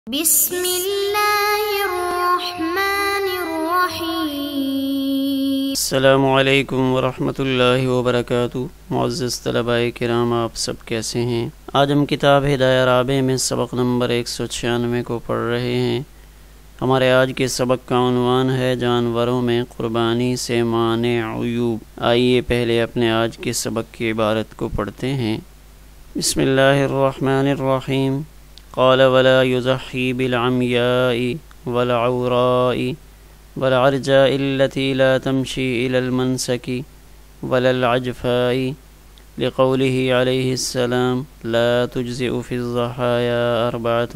بسم اللہ الرحمن الرحیم۔ السلام علیکم ورحمۃ اللہ وبرکاتہ۔ معزز طلباء کرام، آپ سب کیسے ہیں؟ آج ہم کتاب ہدایہ رابع میں سبق نمبر 196 کو پڑھ رہے ہیں۔ ہمارے آج کے سبق کا عنوان ہے جانوروں میں قربانی سے مانع عیوب۔ آئیے پہلے اپنے آج کے سبق کی عبارت کو پڑھتے ہیں۔ بسم اللہ الرحمن الرحیم۔ قال ولا يضحي بالعمياء والعوراء والعرجاء التي لا تمشي إلى المنسك ولا العجفاء لقوله عليه السلام لا تجزئ في الضحايا أربعة: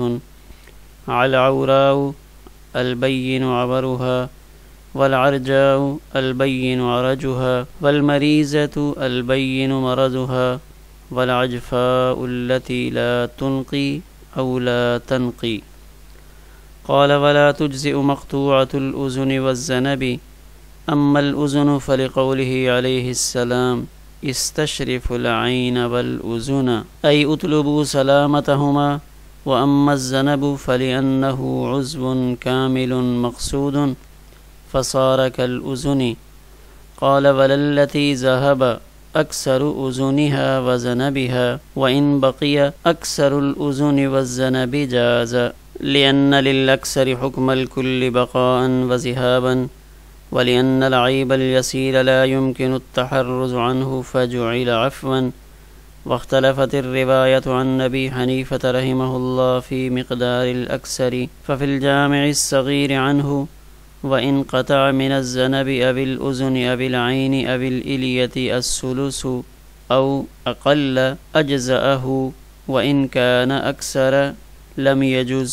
العوراء البين عورها والعرجاء البين عرجها والمريزة البين مرضها والعجفاء التي لا تنقي أو لا تنقي. قال ولا تجزئ مقطوعة الأذن والذنب. أما الأذن فلقوله عليه السلام استشرف العين والأذن أي اطلبوا سلامتهما. وأما الذنب فلأنه عضو كامل مقصود فصار كالأذن. قال ولا التي ذهب أكثر أذنها وذنبها وإن بقي أكثر الأذن والذنب جاز، لأن للأكثر حكم الكل بقاء وذهابا، ولأن العيب اليسير لا يمكن التحرز عنه فجعل عفوا. واختلفت الرواية عن أبي حنيفة رحمه الله في مقدار الأكثر، ففي الجامع الصغير عنه وإن قطع من الذنب أو الأذن أو العين أو الإلية الثلث أو أقل أجزأه، وإن كان أكثر لم يجز،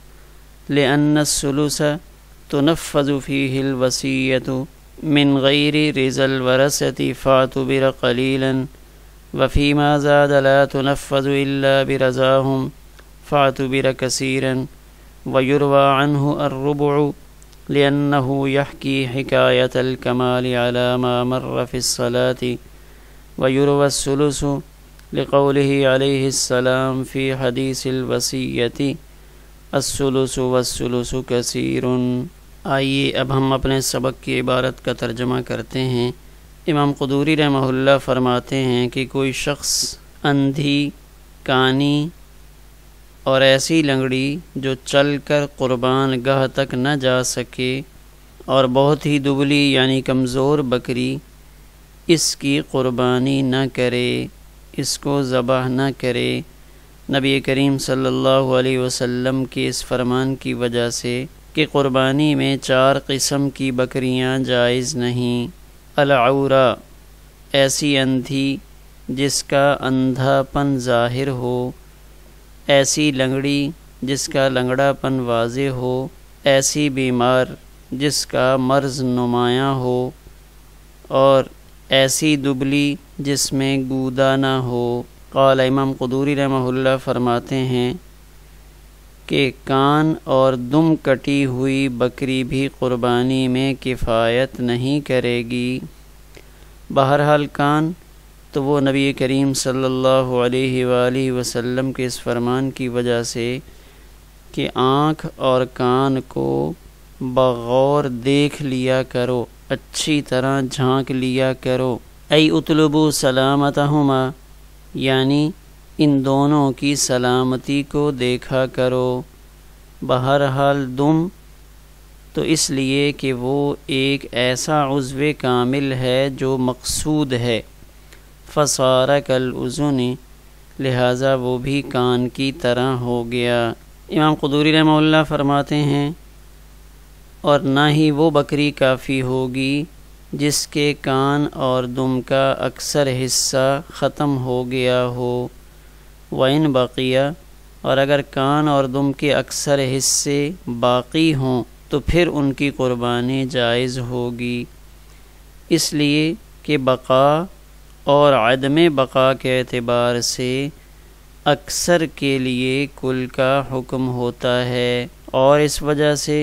لأن الثلث تنفذ فيه الوصية من غير رضا الورثة فاعتبر قليلا، وفيما زاد لا تنفذ إلا برضاهم فاعتبر كثيرا. ويروى عنه الربع لأنه يحكي حكاية الكمال على ما مر في الصلاة. ويروى الثلث لقوله عليه السلام في حديث الوصية الثلث والثلث كثير. آئیے اب ہم اپنے سبق کی عبارت کا ترجمہ کرتے ہیں۔ امام قدوری رحمہ اللہ فرماتے ہیں کہ کوئی شخص اندھی، کانی اور ایسی لنگڑی جو چل کر قربان گاہ تک نہ جا سکے، اور بہت ہی دبلی یعنی کمزور بکری، اس کی قربانی نہ کرے، اس کو ذبح نہ کرے۔ نبی کریم صلی اللہ علیہ وسلم کے اس فرمان کی وجہ سے کہ قربانی میں 4 قسم کی بکریاں جائز نہیں: العورا ایسی اندھی جس کا اندھا پن ظاہر ہو، ایسی لنگڑی جس کا لنگڑا پن واضح ہو، ایسی بیمار جس کا مرض نمایاں ہو، اور ایسی دبلی جس میں گودا نہ ہو۔ قال امام قدوری رحمہ اللہ فرماتے ہیں کہ کان اور دم کٹی ہوئی بکری بھی قربانی میں کفایت نہیں کرے گی۔ بہرحال کان تو وہ نبی کریم صلی اللہ علیہ وآلہ وسلم کے اس فرمان کی وجہ سے کہ آنکھ اور کان کو بغور دیکھ لیا کرو، اچھی طرح جھانک لیا کرو۔ ای اطلبوا سلامتہما، یعنی ان دونوں کی سلامتی کو دیکھا کرو۔ بہرحال دم تو اس لیے کہ وہ ایک ایسا عضو کامل ہے جو مقصود ہے، فصار کالاذن، لہٰذا وہ بھی کان کی طرح ہو گیا۔ امام قدوری رحمہ اللہ فرماتے ہیں اور نہ ہی وہ بکری کافی ہوگی جس کے کان اور دم کا اکثر حصہ ختم ہو گیا ہو۔ وَإِن بَقِيَ، اور اگر کان اور دم کے اکثر حصے باقی ہوں تو پھر ان کی قربانی جائز ہوگی، اس لیے کہ بقا اور عدم بقا کے اعتبار سے اکثر کے لیے کل کا حکم ہوتا ہے، اور اس وجہ سے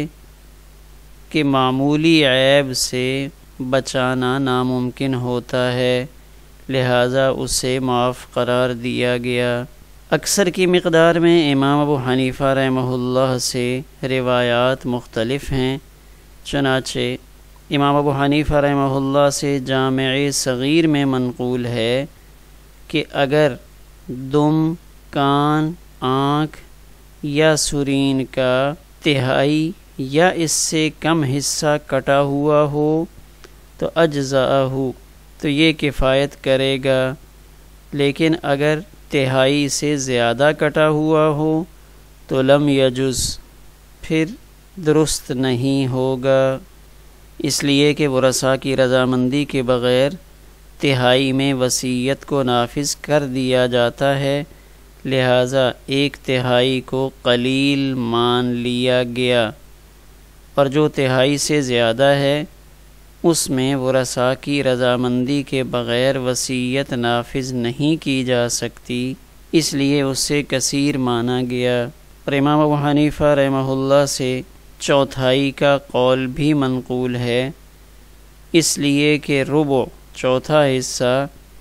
کہ معمولی عیب سے بچانا ناممکن ہوتا ہے، لہٰذا اسے معاف قرار دیا گیا۔ اکثر کی مقدار میں امام ابو حنیفہ رحمہ اللہ سے روایات مختلف ہیں، چنانچہ امام ابو حنیفہ رحمہ اللہ سے جامع صغیر میں منقول ہے کہ اگر دم، کان، آنکھ یا سرین کا تہائی یا اس سے کم حصہ کٹا ہوا ہو تو اجزاءہ، تو یہ کفایت کرے گا، لیکن اگر تہائی سے زیادہ کٹا ہوا ہو تو لم یجز، پھر درست نہیں ہوگا، اس لیے کہ ورثاء کی رضامندی کے بغیر تہائی میں وصیت کو نافذ کر دیا جاتا ہے، لہٰذا ایک تہائی کو قلیل مان لیا گیا، اور جو تہائی سے زیادہ ہے اس میں ورثاء کی رضامندی کے بغیر وصیت نافذ نہیں کی جا سکتی، اس لیے اس سے کثیر مانا گیا۔ اور امام ابو حنیفہ رحمہ اللہ سے چوتھائی کا قول بھی منقول ہے، اس لیے کہ ربع، چوتھا حصہ،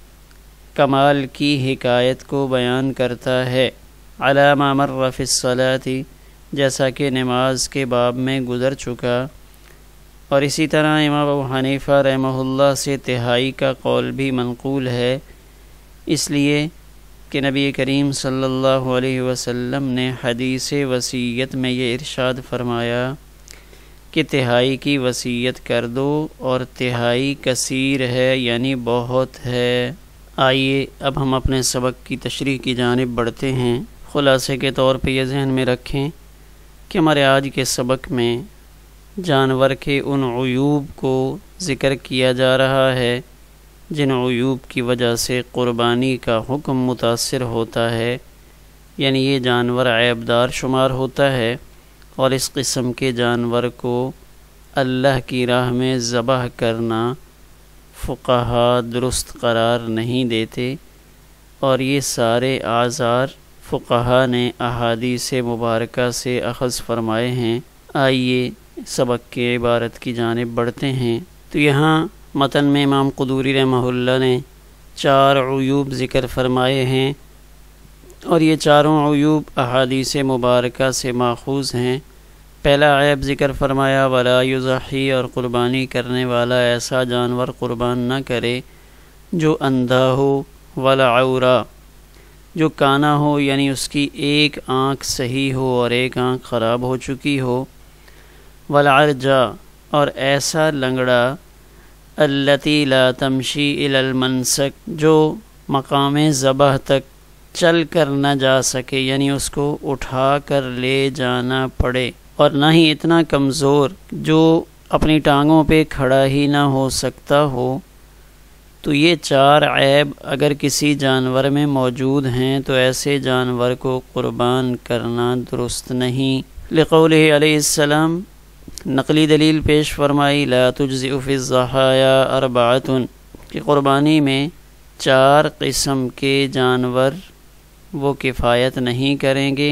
کمال کی حکایت کو بیان کرتا ہے، علی ما مر فی الصلاۃ، جیسا کہ نماز کے باب میں گزر چکا۔ اور اسی طرح امام ابو حنیفہ رحمہ اللہ سے تہائی کا قول بھی منقول ہے، اس لیے کہ نبی کریم صلی اللہ علیہ وسلم نے حدیث وصیت میں یہ ارشاد فرمایا کہ تہائی کی وصیت کر دو، اور تہائی کثیر ہے یعنی بہت ہے۔ آئیے اب ہم اپنے سبق کی تشریح کی جانب بڑھتے ہیں۔ خلاصے کے طور پہ یہ ذہن میں رکھیں کہ ہمارے آج کے سبق میں جانور کے ان عیوب کو ذکر کیا جا رہا ہے جن عیوب کی وجہ سے قربانی کا حکم متاثر ہوتا ہے، یعنی یہ جانور عیب دار شمار ہوتا ہے، اور اس قسم کے جانور کو اللہ کی راہ میں ذبح کرنا فقہا درست قرار نہیں دیتے، اور یہ سارے اعذار فقہا نے احادیث مبارکہ سے اخذ فرمائے ہیں۔ آئیے سبق کی عبارت کی جانب بڑھتے ہیں۔ تو یہاں متن میں امام قدوری رحمہ اللہ نے 4 عیوب ذکر فرمائے ہیں، اور یہ چاروں عیوب احادیث مبارکہ سے ماخوذ ہیں۔ پہلا عیب ذکر فرمایا ولا یضحی، اور قربانی کرنے والا ایسا جانور قربان نہ کرے جو اندھا ہو، ولا عورا، جو کانا ہو یعنی اس کی ایک آنکھ صحیح ہو اور ایک آنکھ خراب ہو چکی ہو، والعرجا، اور ایسا لنگڑا، التی لا تمشی الی المنسک، جو مقام ذبح تک چل کر نہ جا سکے، یعنی اس کو اٹھا کر لے جانا پڑے، اور نہ ہی اتنا کمزور جو اپنی ٹانگوں پہ کھڑا ہی نہ ہو سکتا ہو۔ تو یہ 4 عیب اگر کسی جانور میں موجود ہیں تو ایسے جانور کو قربان کرنا درست نہیں۔ لقولہ علیہ السلام، نقلی دلیل پیش فرمائی لا تجزئ فی الضحایا 4، کہ قربانی میں 4 قسم کے جانور وہ کفایت نہیں کریں گے۔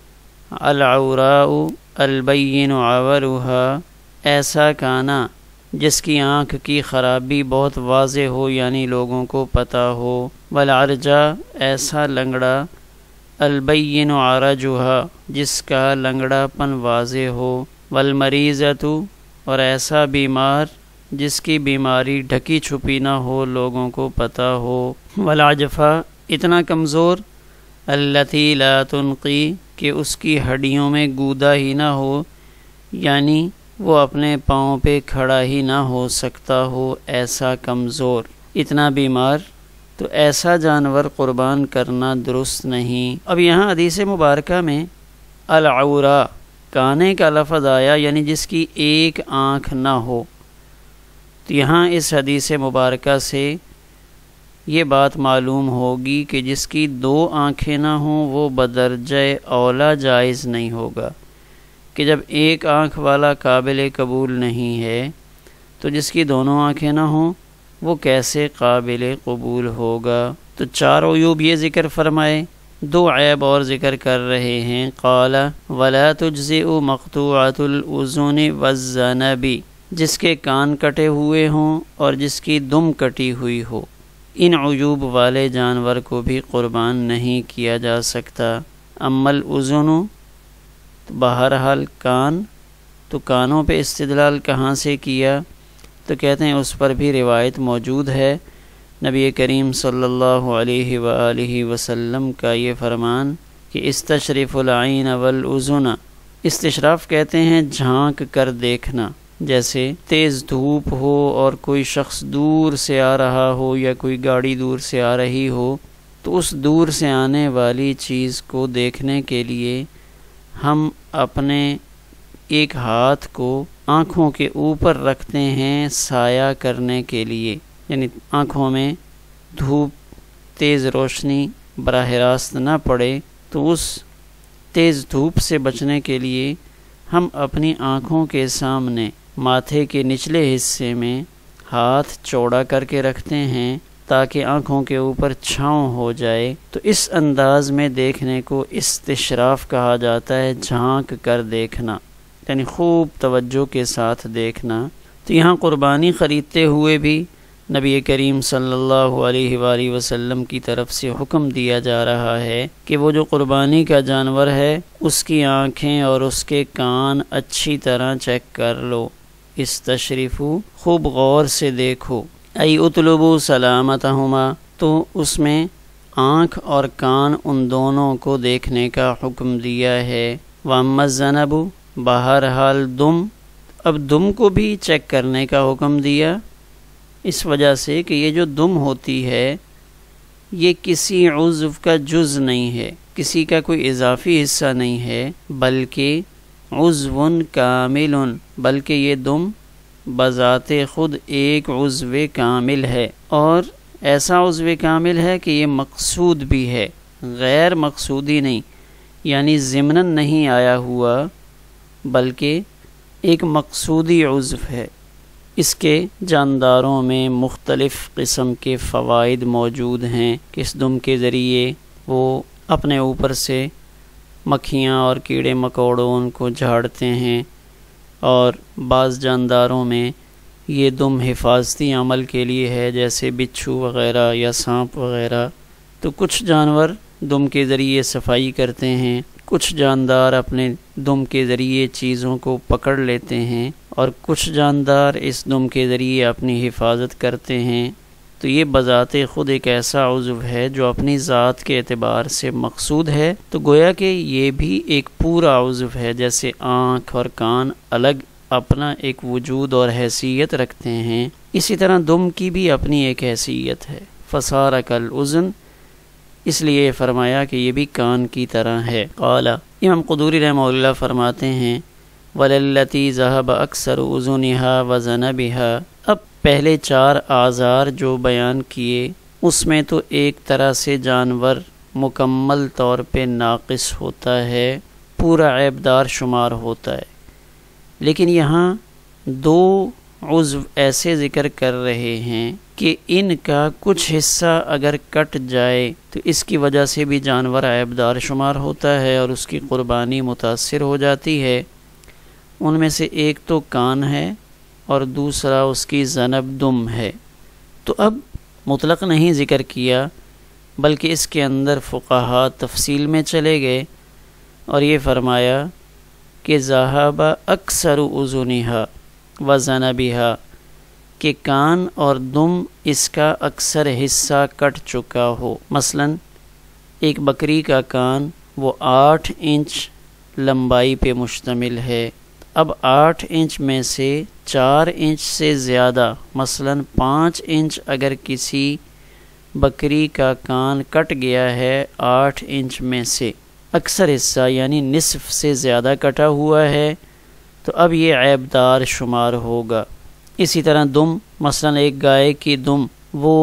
العوراء البین عورها، ایسا کانا جس کی آنکھ کی خرابی بہت واضح ہو یعنی لوگوں کو پتہ ہو، والعرجا، ایسا لنگڑا، البین عرجها، جس کا لنگڑا پن واضح ہو، والمریضۃ، اور ایسا بیمار جس کی بیماری ڈھکی چھپی نہ ہو لوگوں کو پتہ ہو، والعجفہ، اتنا کمزور، التی لا تنقی، کہ اس کی ہڈیوں میں گودا ہی نہ ہو، یعنی وہ اپنے پاؤں پہ کھڑا ہی نہ ہو سکتا ہو، ایسا کمزور، اتنا بیمار، تو ایسا جانور قربان کرنا درست نہیں۔ اب یہاں حدیث مبارکہ میں العورا، کانے کا لفظ آیا، یعنی جس کی ایک آنکھ نہ ہو، تو یہاں اس حدیث مبارکہ سے یہ بات معلوم ہوگی کہ جس کی 2 آنکھیں نہ ہوں وہ بدرجہ اولا جائز نہیں ہوگا، کہ جب ایک آنکھ والا قابل قبول نہیں ہے تو جس کی دونوں آنکھیں نہ ہوں وہ کیسے قابل قبول ہوگا۔ تو 4 عیوب یہ ذکر فرمائے، 2 عیب اور ذکر کر رہے ہیں۔ قال ولا تجزئ مقطوعۃ الاذن والذنب، جس کے کان کٹے ہوئے ہوں اور جس کی دم کٹی ہوئی ہو، ان عیوب والے جانور کو بھی قربان نہیں کیا جا سکتا۔ اما الاذن، بہرحال کان، تو کانوں پہ استدلال کہاں سے کیا؟ تو کہتے ہیں اس پر بھی روایت موجود ہے، نبی کریم صلی اللہ علیہ وآلہ وسلم کا یہ فرمان کہ استشرف العین والاذن، استشراف کہتے ہیں جھانک کر دیکھنا، جیسے تیز دھوپ ہو اور کوئی شخص دور سے آ رہا ہو یا کوئی گاڑی دور سے آ رہی ہو، تو اس دور سے آنے والی چیز کو دیکھنے کے لیے ہم اپنے ایک ہاتھ کو آنکھوں کے اوپر رکھتے ہیں سایہ کرنے کے لیے، یعنی آنکھوں میں دھوپ تیز روشنی براہ راست نہ پڑے، تو اس تیز دھوپ سے بچنے کے لیے ہم اپنی آنکھوں کے سامنے ماتھے کے نچلے حصے میں ہاتھ چوڑا کر کے رکھتے ہیں تاکہ آنکھوں کے اوپر چھاؤں ہو جائے۔ تو اس انداز میں دیکھنے کو استشراف کہا جاتا ہے، جھانک کر دیکھنا، یعنی خوب توجہ کے ساتھ دیکھنا۔ تو یہاں قربانی خریدتے ہوئے بھی نبی کریم صلی اللہ علیہ وآلہ وسلم کی طرف سے حکم دیا جا رہا ہے کہ وہ جو قربانی کا جانور ہے اس کی آنکھیں اور اس کے کان اچھی طرح چیک کر لو، استشرفو، خوب غور سے دیکھو، ای اطلبوا سلامتہما، تو اس میں آنکھ اور کان ان دونوں کو دیکھنے کا حکم دیا ہے۔ واما الذنب، بہرحال دم، اب دم کو بھی چیک کرنے کا حکم دیا، اس وجہ سے کہ یہ جو دم ہوتی ہے یہ کسی عضو کا جز نہیں ہے، کسی کا کوئی اضافی حصہ نہیں ہے، بلکہ عضو کامل، بلکہ یہ دم بذات خود ایک عضو کامل ہے، اور ایسا عضو کامل ہے کہ یہ مقصود بھی ہے، غیر مقصودی نہیں، یعنی ضمناً نہیں آیا ہوا بلکہ ایک مقصودی عضو ہے۔ اس کے جانداروں میں مختلف قسم کے فوائد موجود ہیں کہ اس دم کے ذریعے وہ اپنے اوپر سے مکھیاں اور کیڑے مکوڑوں ان کو جھاڑتے ہیں، اور بعض جانداروں میں یہ دم حفاظتی عمل کے لیے ہے، جیسے بچھو وغیرہ یا سانپ وغیرہ۔ تو کچھ جانور دم کے ذریعے صفائی کرتے ہیں، کچھ جاندار اپنے دم کے ذریعے چیزوں کو پکڑ لیتے ہیں، اور کچھ جاندار اس دم کے ذریعے اپنی حفاظت کرتے ہیں۔ تو یہ بذات خود ایک ایسا عضو ہے جو اپنی ذات کے اعتبار سے مقصود ہے، تو گویا کہ یہ بھی ایک پورا عضو ہے، جیسے آنکھ اور کان الگ اپنا ایک وجود اور حیثیت رکھتے ہیں، اسی طرح دم کی بھی اپنی ایک حیثیت ہے۔ فصار کالاذن، اس لیے فرمایا کہ یہ بھی کان کی طرح ہے۔ قال، امام قدوری رحمہ اللہ فرماتے ہیں وَلَلَّتِي ذَهَبَ أَكْثَرُ أُذُنِهَا وَذَنَبِهَا، اب پہلے 4 اعذار جو بیان کیے اس میں تو ایک طرح سے جانور مکمل طور پہ ناقص ہوتا ہے، پورا عیبدار شمار ہوتا ہے، لیکن یہاں 2 عضو ایسے ذکر کر رہے ہیں کہ ان کا کچھ حصہ اگر کٹ جائے تو اس کی وجہ سے بھی جانور عیبدار شمار ہوتا ہے اور اس کی قربانی متاثر ہو جاتی ہے۔ ان میں سے ایک تو کان ہے اور دوسرا اس کی ذنب دم ہے۔ تو اب مطلق نہیں ذکر کیا بلکہ اس کے اندر فقہا تفصیل میں چلے گئے اور یہ فرمایا کہ ذہب اکثر اذنھا وذنبھا، کہ کان اور دم اس کا اکثر حصہ کٹ چکا ہو۔ مثلا ایک بکری کا کان وہ 8 انچ لمبائی پہ مشتمل ہے، اب 8 انچ میں سے 4 انچ سے زیادہ، مثلا 5 انچ اگر کسی بکری کا کان کٹ گیا ہے 8 انچ میں سے، اکثر حصہ یعنی نصف سے زیادہ کٹا ہوا ہے، تو اب یہ عیبدار شمار ہوگا۔ اسی طرح دم، مثلا ایک گائے کی دم وہ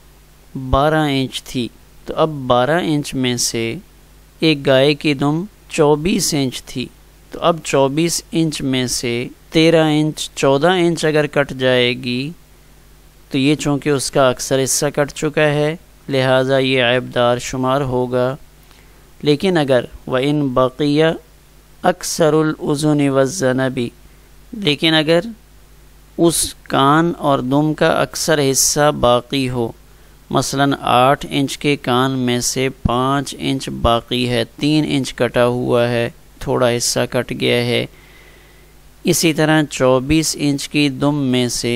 12 انچ تھی، تو اب 12 انچ میں سے ایک گائے کی دم 24 انچ تھی، تو اب 24 انچ میں سے 13 انچ 14 انچ اگر کٹ جائے گی تو یہ چونکہ اس کا اکثر حصہ کٹ چکا ہے لہٰذا یہ عیبدار شمار ہوگا۔ لیکن اگر وَإِن بَقِيَ أَكْثَرُ الْأُذُنِ وَالذَّنَبِ، لیکن اگر اس کان اور دم کا اکثر حصہ باقی ہو، مثلاً 8 انچ کے کان میں سے 5 انچ باقی ہے، 3 انچ کٹا ہوا ہے، تھوڑا حصہ کٹ گیا ہے۔ اسی طرح 24 انچ کی دم میں سے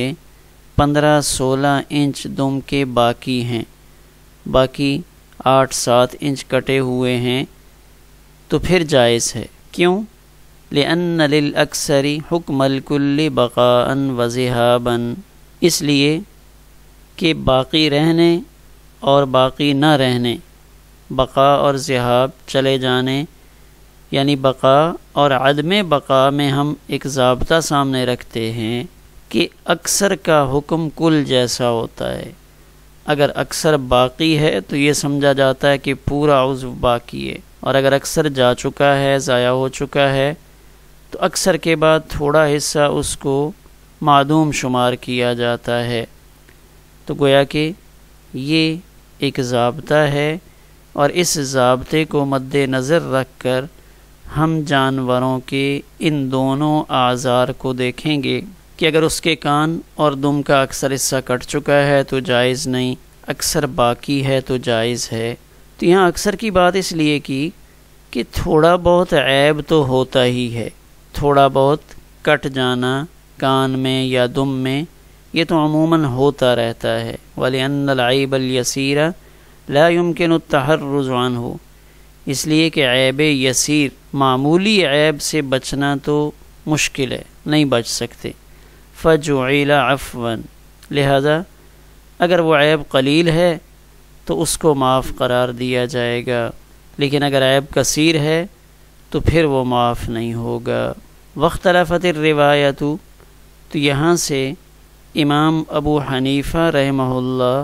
15-16 انچ دم کے باقی ہیں، باقی 8-7 انچ کٹے ہوئے ہیں، تو پھر جائز ہے۔ کیوں؟ لِأَنَّ لِلْأَكْثَرِ حُكْمَ الْكُلِّ بَقَاءً وَذِهَابًا، اس لیے کہ باقی رہنے اور باقی نہ رہنے، بقا اور ذہاب چلے جانے، یعنی بقا اور عدم بقا میں ہم ایک ضابطہ سامنے رکھتے ہیں کہ اکثر کا حکم کل جیسا ہوتا ہے۔ اگر اکثر باقی ہے تو یہ سمجھا جاتا ہے کہ پورا عضو باقی ہے، اور اگر اکثر جا چکا ہے، ضائع ہو چکا ہے، تو اکثر کے بعد تھوڑا حصہ اس کو معدوم شمار کیا جاتا ہے۔ تو گویا کہ یہ ایک ضابطہ ہے، اور اس ضابطے کو مد نظر رکھ کر ہم جانوروں کے ان دونوں اعضار کو دیکھیں گے کہ اگر اس کے کان اور دم کا اکثر حصہ کٹ چکا ہے تو جائز نہیں، اکثر باقی ہے تو جائز ہے۔ تو یہاں اکثر کی بات اس لیے کی کہ تھوڑا بہت عیب تو ہوتا ہی ہے، تھوڑا بہت کٹ جانا کان میں یا دم میں یہ تو عموماً ہوتا رہتا ہے۔ وَلِأَنَّ الْعَيْبَ الْيَسِيرَ لَا يُمْكِنُ التَّحَرُّزُ عَنْهُ، اس لیے کہ عیب یسیر، معمولی عیب سے بچنا تو مشکل ہے، نہیں بچ سکتے۔ فَجُعِلَ عَفْوًا، لہذا اگر وہ عیب قلیل ہے تو اس کو معاف قرار دیا جائے گا، لیکن اگر عیب کثیر ہے تو پھر وہ معاف نہیں ہوگا۔ واختلفت الروایت، تو یہاں سے امام ابو حنیفہ رحمہ اللہ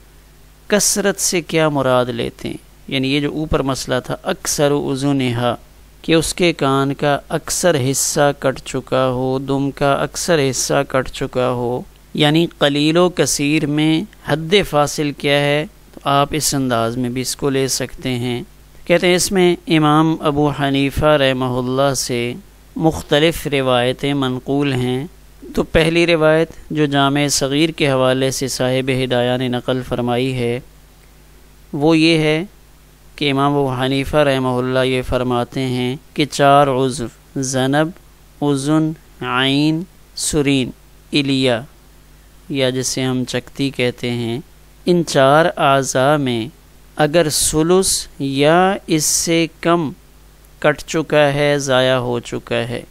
کثرت سے کیا مراد لیتے ہیں، یعنی یہ جو اوپر مسئلہ تھا اکثر اذنھا، کہ اس کے کان کا اکثر حصہ کٹ چکا ہو، دم کا اکثر حصہ کٹ چکا ہو، یعنی قلیل و کثیر میں حد فاصل کیا ہے، تو آپ اس انداز میں بھی اس کو لے سکتے ہیں۔ کہتے ہیں اس میں امام ابو حنیفہ رحمہ اللہ سے مختلف روایتیں منقول ہیں۔ تو پہلی روایت جو جامع صغیر کے حوالے سے صاحب ہدایہ نے نقل فرمائی ہے وہ یہ ہے کہ امام ابو حنیفہ رحمہ اللہ یہ فرماتے ہیں کہ 4 عضو، ذنب، اذن، عین، سرین، الیہ، یا جسے ہم چکتی کہتے ہیں، ان 4 اعضاء میں اگر ثلث یا اس سے کم کٹ چکا ہے، ضائع ہو چکا ہے،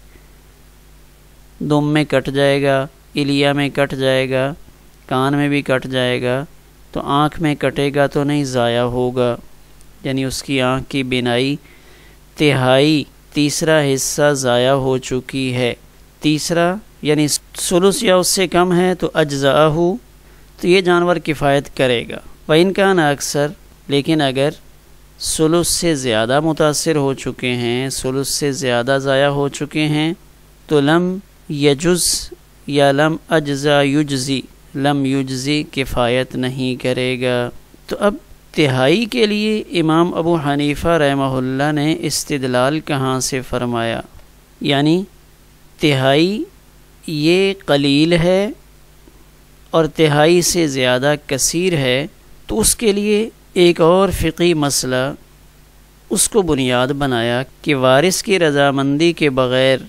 دم میں کٹ جائے گا، الیہ میں کٹ جائے گا، کان میں بھی کٹ جائے گا، تو آنکھ میں کٹے گا تو نہیں، ضائع ہوگا، یعنی اس کی آنکھ کی بینائی تہائی، تیسرا حصہ ضائع ہو چکی ہے، تیسرا یعنی ثلث یا اس سے کم ہے تو اجزاءہ، تو یہ جانور کفایت کرے گا۔ وَإِنْ كَانَ اکثر، لیکن اگر ثلث سے زیادہ متاثر ہو چکے ہیں، ثلث سے زیادہ ضائع ہو چکے ہیں، تو لم یجز یا لم اجزا یجزی، لم یجزی کفایت نہیں کرے گا۔ تو اب تہائی کے لیے امام ابو حنیفہ رحمہ اللہ نے استدلال کہاں سے فرمایا؟ یعنی تہائی یہ قلیل ہے اور تہائی سے زیادہ کثیر ہے، تو اس کے لیے ایک اور فقہی مسئلہ اس کو بنیاد بنایا کہ وارث کی رضامندی کے بغیر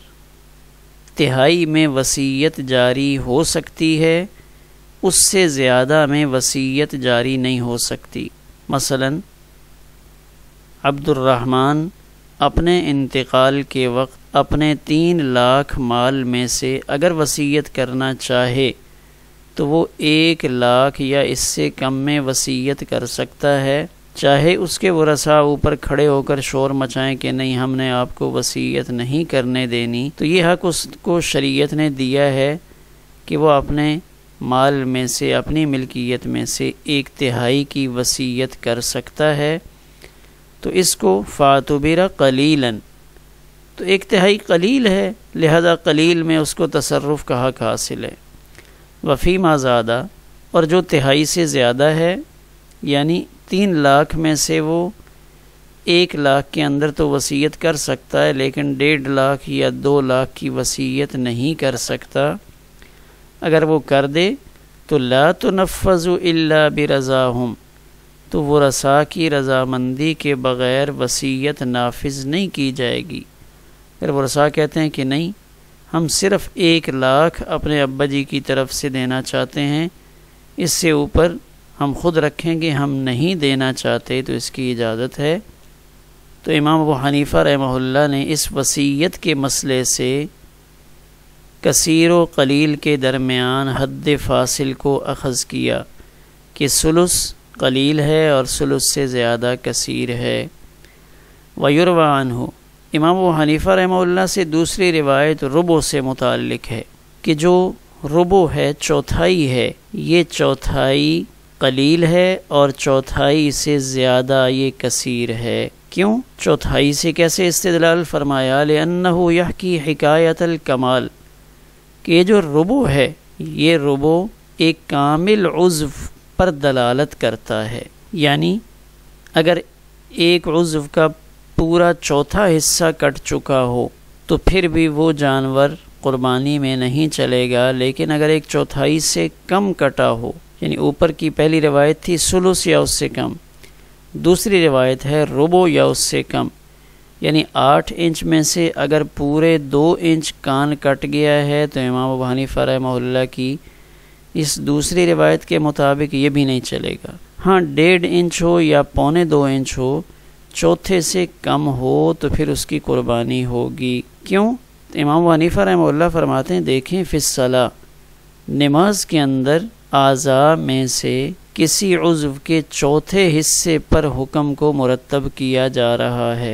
تہائی میں وصیت جاری ہو سکتی ہے، اس سے زیادہ میں وصیت جاری نہیں ہو سکتی۔ مثلا عبد الرحمن اپنے انتقال کے وقت اپنے 3 لاکھ مال میں سے اگر وصیت کرنا چاہے تو وہ 1 لاکھ یا اس سے کم میں وصیت کر سکتا ہے، چاہے اس کے ورثاء اوپر کھڑے ہو کر شور مچائیں کہ نہیں ہم نے آپ کو وصیت نہیں کرنے دینی، تو یہ حق اس کو شریعت نے دیا ہے کہ وہ اپنے مال میں سے، اپنی ملکیت میں سے 1/3 کی وصیت کر سکتا ہے۔ تو اس کو فاعتبر قلیلا، تو 1/3 قلیل ہے، لہذا قلیل میں اس کو تصرف کا حق حاصل ہے۔ وفی ما زادہ، اور جو تہائی سے زیادہ ہے، یعنی 3 لاکھ میں سے وہ 1 لاکھ کے اندر تو وصیت کر سکتا ہے لیکن 1.5 لاکھ یا 2 لاکھ کی وصیت نہیں کر سکتا، اگر وہ کر دے تو لا تنفذ الا برضاہم، تو وہ رسا کی رضامندی کے بغیر وصیت نافذ نہیں کی جائے گی۔ اگر وہ رسا کہتے ہیں کہ نہیں، ہم صرف 1 لاکھ اپنے ابا جی کی طرف سے دینا چاہتے ہیں، اس سے اوپر ہم خود رکھیں گے، ہم نہیں دینا چاہتے، تو اس کی اجازت ہے۔ تو امام ابو حنیفہ رحمہ اللہ نے اس وصیت کے مسئلے سے کثیر و قلیل کے درمیان حد فاصل کو اخذ کیا کہ ثلث قلیل ہے اور ثلث سے زیادہ کثیر ہے۔ ویروی عنہ، امام ابو حنیفہ رحمہ اللہ سے دوسری روایت ربع سے متعلق ہے کہ جو ربع ہے، چوتھائی ہے، یہ چوتھائی قلیل ہے اور چوتھائی سے زیادہ یہ کثیر ہے۔ کیوں؟ چوتھائی سے کیسے استدلال فرمایا؟ لأنہ یحکی حکایت الکمال، کہ یہ جو ربع ہے، یہ ربع ایک کامل عضو پر دلالت کرتا ہے، یعنی اگر ایک عضو کا پورا چوتھا حصہ کٹ چکا ہو تو پھر بھی وہ جانور قربانی میں نہیں چلے گا، لیکن اگر ایک چوتھائی سے کم کٹا ہو، یعنی اوپر کی پہلی روایت تھی ثلث یا اس سے کم، دوسری روایت ہے ربع یا اس سے کم، یعنی 8 انچ میں سے اگر پورے 2 انچ کان کٹ گیا ہے تو امام ابو حنیفہ رحمہ اللہ کی اس دوسری روایت کے مطابق یہ بھی نہیں چلے گا۔ ہاں 1.5 انچ ہو یا 1.25 انچ ہو، چوتھے سے کم ہو تو پھر اس کی قربانی ہوگی۔ کیوں؟ امام ابو حنیفہ رحمہ اللہ فرماتے ہیں، دیکھیں فی الصلاۃ، نماز کے اندر اعضاء میں سے کسی عضو کے چوتھے حصے پر حکم کو مرتب کیا جا رہا ہے۔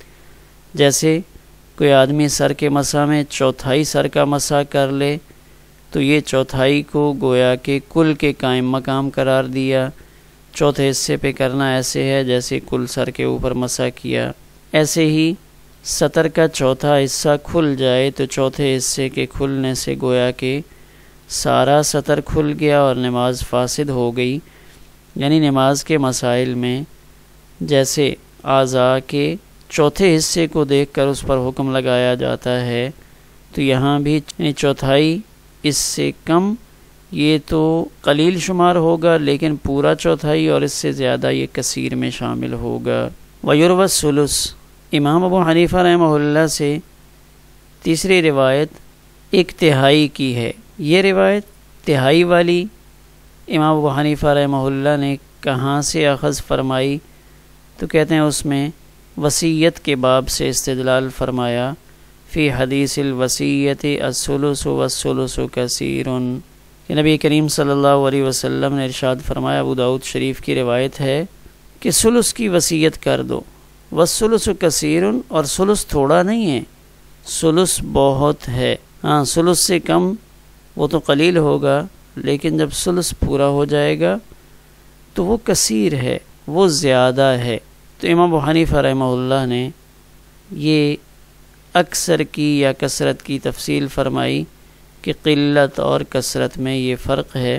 جیسے کوئی آدمی سر کے مسح میں چوتھائی سر کا مسح کر لے تو یہ چوتھائی کو گویا کہ کل کے قائم مقام قرار دیا۔ چوتھے حصے پہ کرنا ایسے ہے جیسے کل سر کے اوپر مسح کیا۔ ایسے ہی سطر کا چوتھا حصہ کھل جائے تو چوتھے حصے کے کھلنے سے گویا کہ سارا سطر کھل گیا اور نماز فاسد ہو گئی۔ یعنی نماز کے مسائل میں جیسے اعضاء کے چوتھے حصے کو دیکھ کر اس پر حکم لگایا جاتا ہے، تو یہاں بھی چوتھائی اس سے کم یہ تو قلیل شمار ہوگا، لیکن پورا چوتھائی اور اس سے زیادہ یہ کثیر میں شامل ہوگا۔ ویروی الثلث، امام ابو حنیفہ رحمہ اللہ سے تیسری روایت 1 تہائی کی ہے۔ یہ روایت تہائی والی امام ابو حنیفہ رحمہ اللہ نے کہاں سے اخذ فرمائی؟ تو کہتے ہیں اس میں وصیت کے باب سے استدلال فرمایا، فی حدیث الوصیت الثلث والثلث کثیر، کہ نبی کریم صلی اللہ علیہ وسلم نے ارشاد فرمایا، ابو داؤد شریف کی روایت ہے کہ ثلث کی وصیت کر دو، والثلث کثیر، اور ثلث تھوڑا نہیں ہے، ثلث بہت ہے۔ ہاں ثلث سے کم وہ تو قلیل ہوگا، لیکن جب ثلث پورا ہو جائے گا تو وہ کثیر ہے، وہ زیادہ ہے۔ تو امام ابو حنیفہ رحمہ اللہ نے یہ اکثر کی یا کثرت کی تفصیل فرمائی کہ قلت اور کثرت میں یہ فرق ہے۔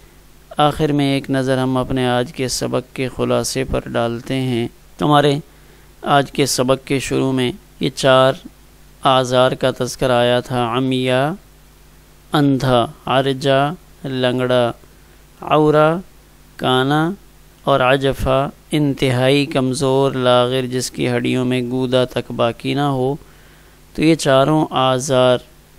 آخر میں ایک نظر ہم اپنے آج کے سبق کے خلاصے پر ڈالتے ہیں۔ ہمارے آج کے سبق کے شروع میں یہ 4 اعذار کا تذکر آیا تھا، عمیہ، اندھا، عرجہ، لنگڑا، عورہ، کانا اور عجفہ، انتہائی کمزور لاغر جس کی ہڈیوں میں گودا تک باقی نہ ہو۔ تو یہ 4 اعذار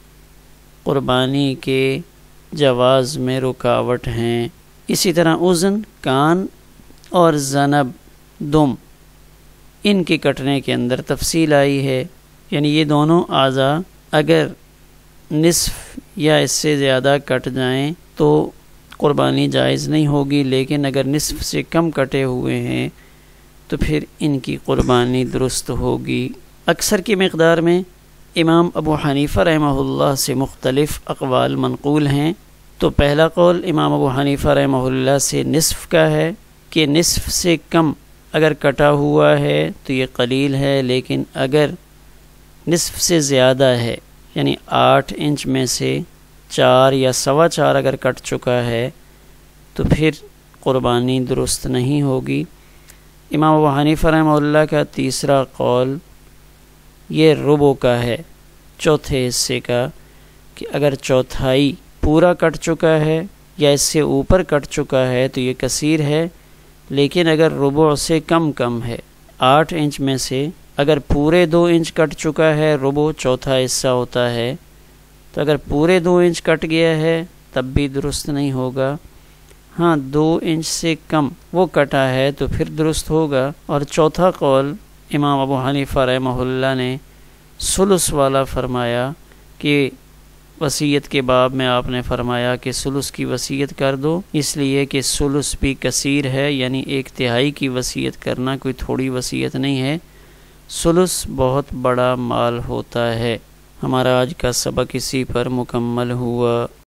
قربانی کے جواز میں رکاوٹ ہیں۔ اسی طرح اذن، کان اور ذنب، دم، ان کے کٹنے کے اندر تفصیل آئی ہے، یعنی یہ دونوں اعضاء اگر نصف یا اس سے زیادہ کٹ جائیں تو قربانی جائز نہیں ہوگی، لیکن اگر نصف سے کم کٹے ہوئے ہیں تو پھر ان کی قربانی درست ہوگی۔ اکثر کی مقدار میں امام ابو حنیفہ رحمہ اللہ سے مختلف اقوال منقول ہیں۔ تو پہلا قول امام ابو حنیفہ رحمہ اللہ سے نصف کا ہے کہ نصف سے کم اگر کٹا ہوا ہے تو یہ قلیل ہے، لیکن اگر نصف سے زیادہ ہے یعنی 8 انچ میں سے 4 یا 4.25 اگر کٹ چکا ہے تو پھر قربانی درست نہیں ہوگی۔ امام ابو حنیفہ رحمہ اللہ کا تیسرا قول یہ ربع کا ہے، چوتھے حصے کا، کہ اگر چوتھائی پورا کٹ چکا ہے یا اس سے اوپر کٹ چکا ہے تو یہ کثیر ہے، لیکن اگر ربع سے کم ہے، 8 انچ میں سے اگر پورے 2 انچ کٹ چکا ہے، ربع چوتھا حصہ ہوتا ہے، تو اگر پورے 2 انچ کٹ گیا ہے تب بھی درست نہیں ہوگا۔ ہاں 2 انچ سے کم وہ کٹا ہے تو پھر درست ہوگا۔ اور چوتھا قول امام ابو حنیفہ رحمہ اللہ نے ثلث والا فرمایا کہ وصیت کے باب میں آپ نے فرمایا کہ ثلث کی وصیت کر دو، اس لیے کہ ثلث بھی کثیر ہے، یعنی 1/3 کی وصیت کرنا کوئی تھوڑی وصیت نہیں ہے، ثلث بہت بڑا مال ہوتا ہے۔ ہمارا آج کا سبق اسی پر مکمل ہوا۔